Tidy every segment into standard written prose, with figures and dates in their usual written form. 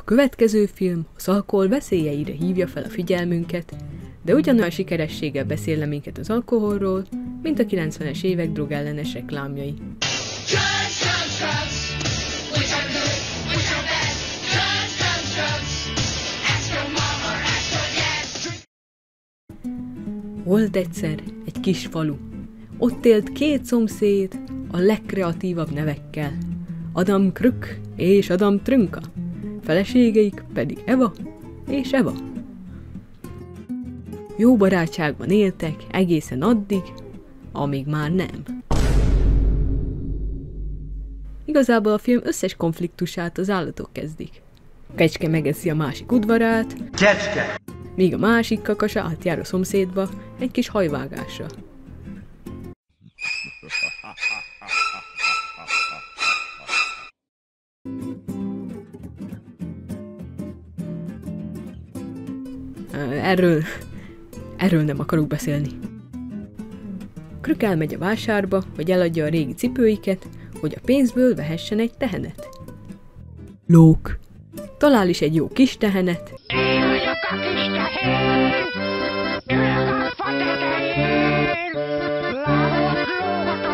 A következő film az alkohol veszélyeire hívja fel a figyelmünket, de ugyanolyan sikerességgel beszél le minket az alkoholról, mint a 90-es évek drogellenes reklámjai. Volt egyszer egy kis falu. Ott élt két szomszéd a legkreatívabb nevekkel. Adam Krük és Adam Trünka. Feleségeik pedig Eva és Eva. Jó barátságban éltek egészen addig, amíg már nem. Igazából a film összes konfliktusát az állatok kezdik. A kecske megeszi a másik udvarát, kecske! Míg a másik kakas átjár a szomszédba egy kis hajvágásra. Erről nem akarok beszélni. Krük elmegy a vásárba, hogy eladja a régi cipőiket, hogy a pénzből vehessen egy tehenet. Lók. Talál is egy jó kis tehenet. Én vagyok a kis tehén, ülök a fa tetején, lábamat lógatom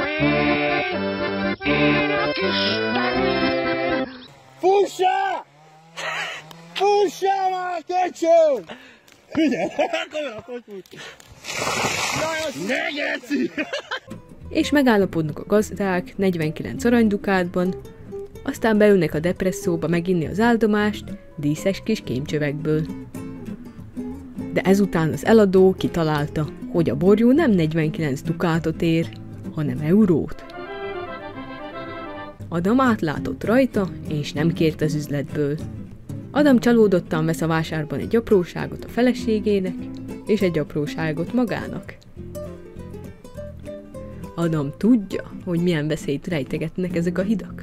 én a kis tehén. Fussál! Fussál már, köcsög! Figyelj, hogy fut! Ne geci! És megállapodnak a gazdák 49 aranydukátban, aztán beülnek a depresszóba meginni az áldomást díszes kis kémcsövekből. De ezután az eladó kitalálta, hogy a borjú nem 49 dukátot ér, hanem eurót. Adam átlátott rajta, és nem kért az üzletből. Adam csalódottan vesz a vásárban egy apróságot a feleségének, és egy apróságot magának. Adam tudja, hogy milyen veszélyt rejtegetnek ezek a hidak.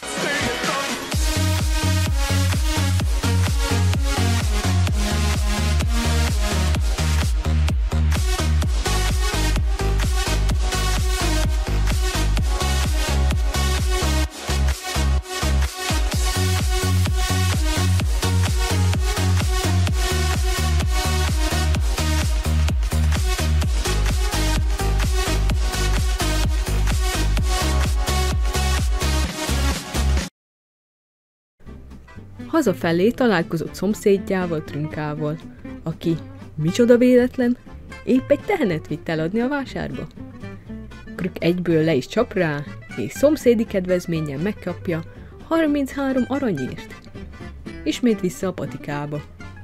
Hazafelé találkozott szomszédjával, Trünkával, aki, micsoda véletlen, épp egy tehenet vitt eladni a vásárba. Krük egyből le is csap rá, és szomszédi kedvezményen megkapja 33 aranyért. Ismét vissza a patikába.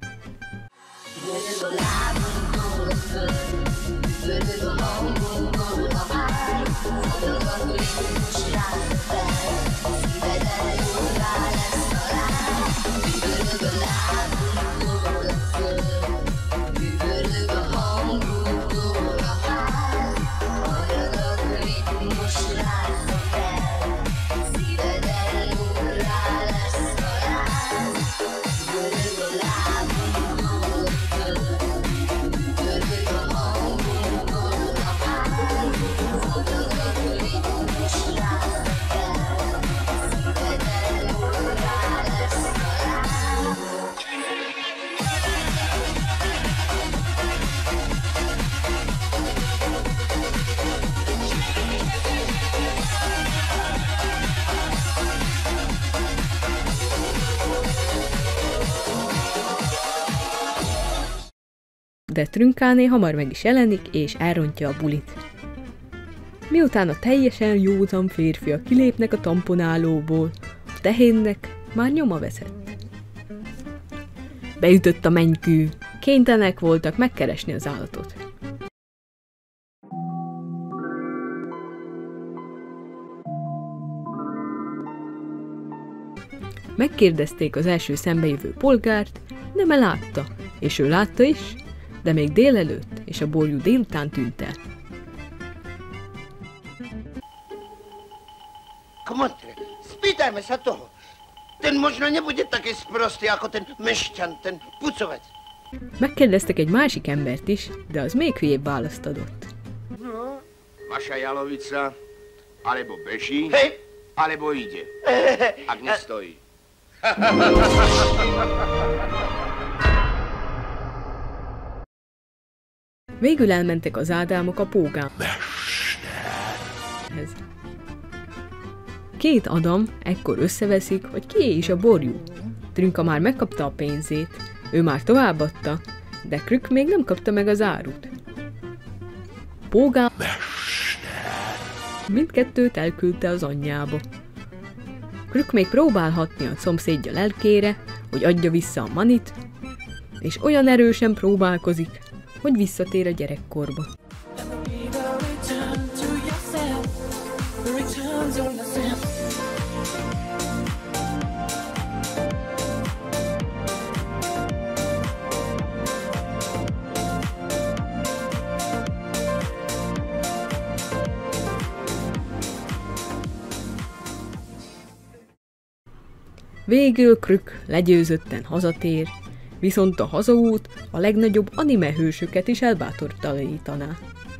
De Trünkáné hamar meg is jelenik, és elrontja a bulit. Miután a teljesen józan férfiak kilépnek a tamponálóból, a tehénnek már nyoma veszett. Beütött a mennykű, kénytelenek voltak megkeresni az állatot. Megkérdezték az első szembejövő polgárt, nem látta, és ő látta is, de még délelőtt és a borjú délután tűnt el. Kmotre, spýtajme sa toho. Ten možno nebude taký sprostý ako ten mešťan, ten pucovec. Megkérdeztek egy másik embert is, de az még hülyébb választ adott. No. Vaša jalovica alebo beží, Hej. alebo ide, ak nestojí. Végül elmentek az Ádámok a pógámhoz. Két Adam ekkor összeveszik, hogy kié is a borjú. Trünka már megkapta a pénzét, ő már továbbadta, de Krük még nem kapta meg az árut. Pógám mindkettőt elküldte az anyjába. Krük még próbálhatni a szomszédja lelkére, hogy adja vissza a manit, és olyan erősen próbálkozik, hogy visszatér a gyerekkorba. Végül Krük legyőzötten hazatér, viszont a hazaút a legnagyobb anime hősöket is elbátortalanítaná.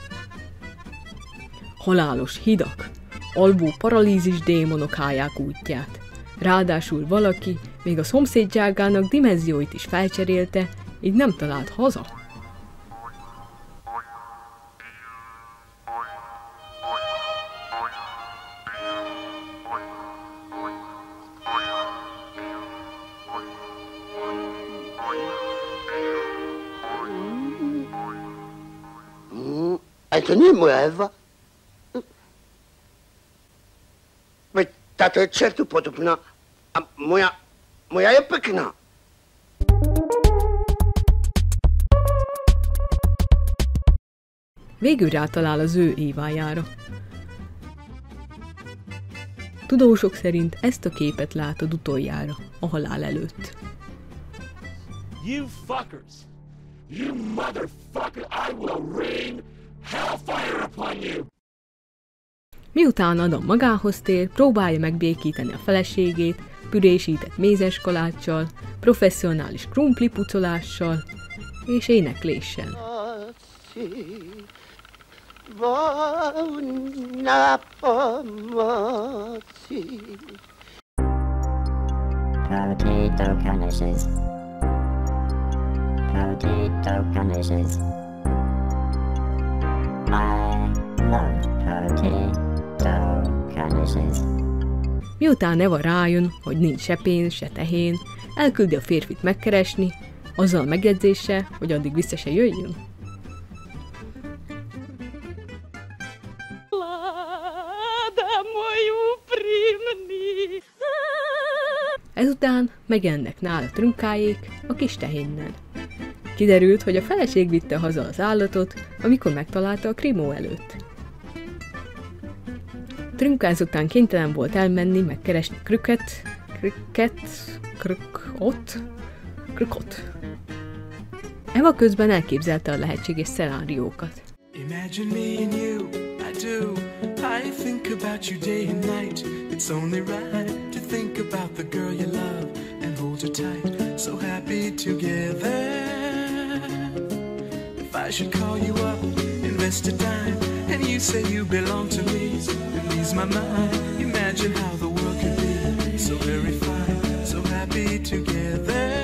Halálos hidak, alvó paralízis démonok állják útját. Ráadásul valaki még a szomszédságának dimenzióit is felcserélte, így nem talált haza. To nie moja Ewa. Veď táto je čertu podobná a moja je pekná. Végül rátalál az ő Évájára. Tudósok szerint ezt a képet látod utoljára, a halál előtt. You fuckers! You motherfucker! I will rain hellfire upon you! Miután Adam magához tér, próbálja megbékíteni a feleségét, pürésített mézes kaláccsal, professzionális krumpli pucolással és énekléssel. Potato garnishes. Potato garnishes. I love potato garnishes. Miután Eva rájön, hogy nincs se pénz, se tehén, elküldi a férfit megkeresni, azzal a megjegyzéssel, hogy addig vissza se jöjjön. Ezután megjelennek nála Trünkájék a kis tehénnel. Kiderült, hogy a feleség vitte haza az állatot, amikor megtalálta a krimó előtt. Trünka ezután kénytelen volt elmenni, megkeresni Krükot. Eva közben elképzelte a lehetséges szenáriókat. Imagine me and you, I do. I think about you day and night. It's only right to think about the girl you love and hold her tight. So happy together. If I should call you up, invest a dime, and you say you belong to me, and ease my mind. Imagine how the world could be so very fine, so happy together.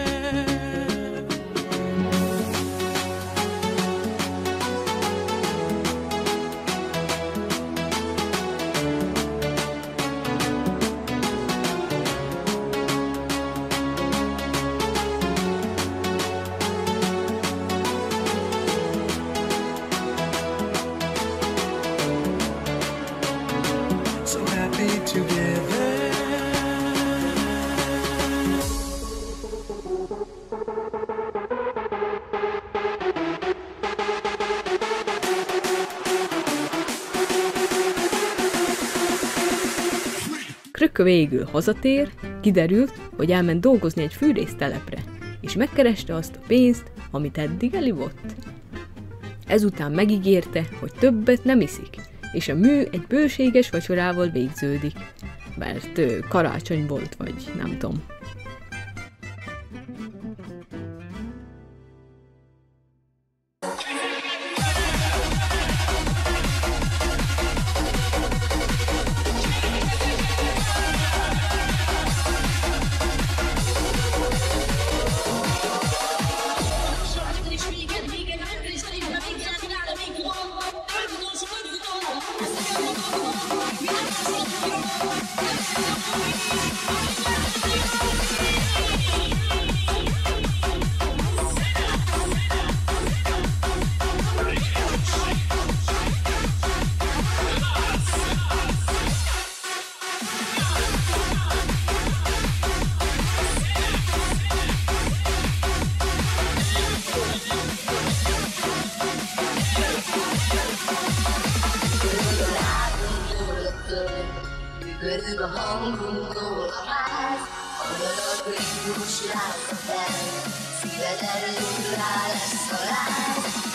Krük végül hazatér, kiderült, hogy elment dolgozni egy fűrésztelepre, és megkereste azt a pénzt, amit eddig elivott. Ezután megígérte, hogy többet nem iszik, és a mű egy bőséges vacsorával végződik, mert karácsony volt, vagy nem tudom. Körül a hangunk a ház, a ritmus lánca fel, szíved előtt rá lesz a láz.